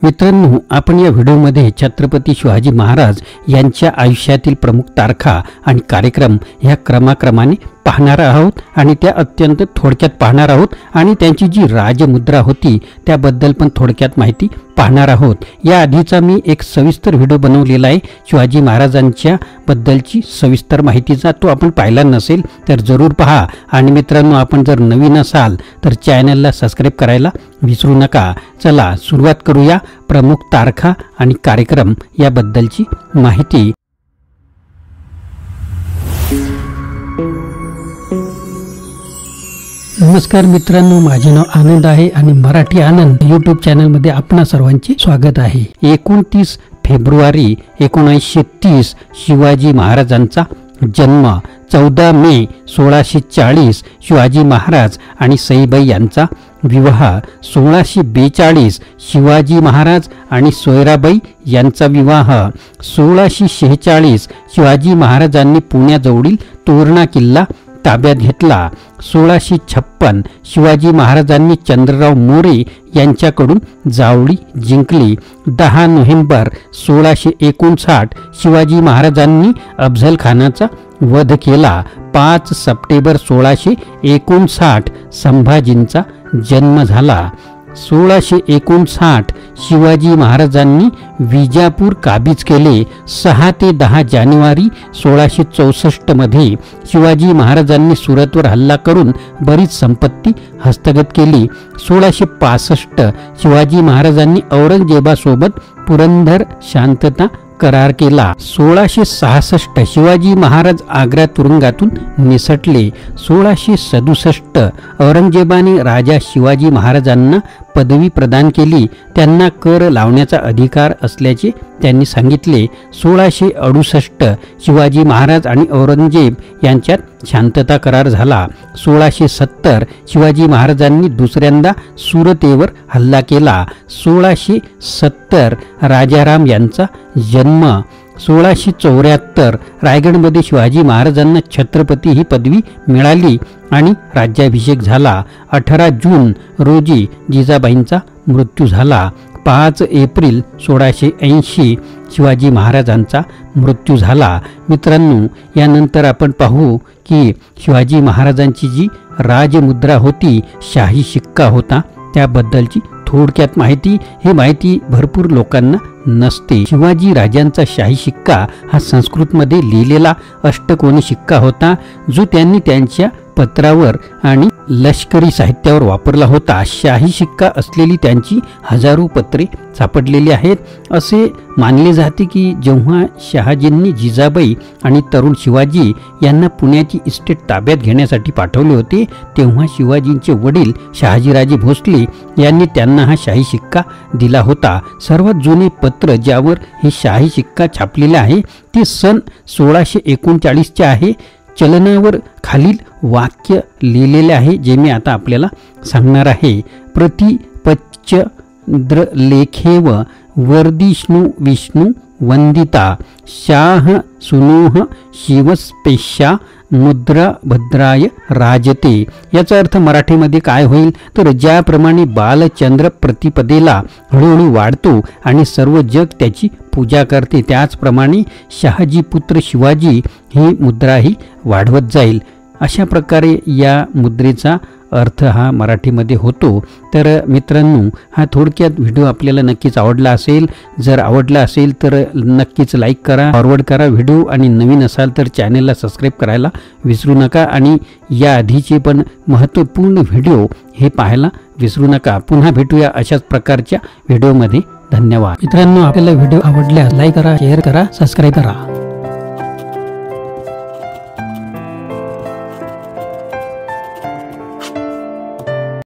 मित्रांनो, आपण या व्हिडिओमध्ये छत्रपती शिवाजी महाराज यांच्या आयुष्यातील प्रमुख तारखा आणि कार्यक्रम ह्या क्रमाक्रमाने पाहणार आहोत आणि त्या अत्यंत थोडक्यात पाहणार आहोत आणि त्यांची जी राजमुद्रा होती त्याबद्दल पण थोडक्यात माहिती पाहणार आहोत। या आधीचा मी एक सविस्तर व्हिडिओ बनवलेला आहे शिवाजी महाराजांच्या बद्दलची सविस्तर माहितीचा, तो आपण पाहिला नसेल तर जरूर पहा। आणि मित्रांनो, आपण जर नवीन असाल तर चॅनलला सबस्क्राइब करायला विसरू नका। चला सुरुवात करूया प्रमुख तारखा आणि कार्यक्रम याबद्दलची माहिती। नमस्कार मित्रांनो, माझे नाव आनंद आहे आणि मराठी आनंद यूट्यूब चॅनलमध्ये आपणा सर्वांचे स्वागत आहे। 29 फेब्रुवारी 1930 शिवाजी महाराजांचा जन्म, 14 मे 1640 शिवाजी महाराज आणि सईबाई यांचा विवाह, 1642 शिवाजी महाराज आणि सोयराबाई यांचा विवाह, 1646 शिवाजी महाराजांनी पुण्याजवळील तोरणा किल्ला ताब्यात घेतला, 1656 शिवाजी महाराजांनी चंद्रराव मोरे यांच्याकडून जावळी जिंकली, 10 नोव्हेंबर 1659 शिवाजी महाराजांनी अफझल खानाचा वध केला, 5 सप्टेंबर 1659 संभाजींचा जन्म झाला, 1659 शिवाजी महाराजांनी विजापूर काबीज केले, 6 ते 10 जानेवारी 1664 मध्ये शिवाजी महाराजांनी सुरतवर हल्ला करून बरीच संपत्ती हस्तगत केली, 1665 शिवाजी महाराजांनी औरंगजेबासोबत पुरंदर शांतता करार केला, 1666 शिवाजी महाराज आग्रा तुरुंगातून निसटले, 1667 औरंगजेबाने राजा शिवाजी महाराजांना पदवी प्रदान केली, त्यांना कर लावण्याचा अधिकार असल्याचे त्यांनी सांगितले, 1668 शिवाजी महाराज आणि औरंगजेब यांच्यात शांतता करार झाला, 1670 शिवाजी महाराजांनी दुसऱ्यांदा सुरतेवर हल्ला केला, 1670 राजाराम यांचा जन्म, 1674 रायगडमध्ये शिवाजी महाराजांना छत्रपती ही पदवी मिळाली आणि राज्याभिषेक झाला, 18 जून रोजी जिजाबाईंचा मृत्यू झाला, 5 एप्रिल 1680 शिवाजी महाराजांचा मृत्यू झाला। मित्रांनो, यानंतर आपण पाहू की शिवाजी महाराजांची जी राजमुद्रा होती, शाही शिक्का होता, त्याबद्दलची थोडक्यात माहिती। ही माहिती भरपूर लोकांना नसते। शिवाजी राजांचा शाही शिक्का हा संस्कृतमध्ये लिहिलेला अष्टकोनी शिक्का होता, जो त्यांनी त्यांच्या पत्रावर आणि लष्करी साहित्यावर वापरला होता। शाही शिक्का असलेली त्यांची हजारो पत्रे सापडलेली आहेत। असे मानले जाते की जेव्हा शहाजींनी जिजाबाई आणि तरुण शिवाजी यांना पुण्याची इस्टेट ताब्यात घेण्यासाठी पाठवले होते, तेव्हा शिवाजींचे वडील शहाजीराजे भोसले यांनी त्यांना हा शाही शिक्का दिला होता। सर्वात जुने पत्र ज्यावर हे शाही शिक्का छापलेले आहे ते सन 1639 चे आहे। चलनावर खालील वाक्य लिहिलेले आहे, जे मी आता आपल्याला सांगणार आहे। प्रतिपच्चद्रलेखेव वर्धिष्णु विष्णु वंदिता शाह सुनोह शिवस्पेशा मुद्रा भद्राय राजते। याचा अर्थ मराठीमध्ये काय होईल तर ज्याप्रमाणे बालचंद्र प्रतिपदेला हळूहळू वाढतो आणि सर्व जग त्याची पूजा करते, त्याचप्रमाणे शहाजी पुत्र शिवाजी ही मुद्राही वाढवत जाईल। अशा प्रकारे या मुद्रेचा अर्थ हा मराठीमध्ये होतो। तर मित्रांनो, हा थोडक्यात व्हिडिओ आपल्याला नक्कीच आवडला असेल। जर आवडला असेल तर नक्कीच लाईक करा, फॉरवर्ड करा व्हिडिओ, आणि नवीन असाल तर चॅनलला सबस्क्राइब करायला विसरू नका आणि या आधीचे पण महत्त्वपूर्ण व्हिडिओ हे पाहायला विसरू नका। पुन्हा भेटूया अशाच प्रकारच्या व्हिडिओमध्ये। धन्यवाद मित्रांनो, आपल्याला व्हिडिओ आवडल्यास लाईक करा, शेअर करा, सबस्क्राइब करा।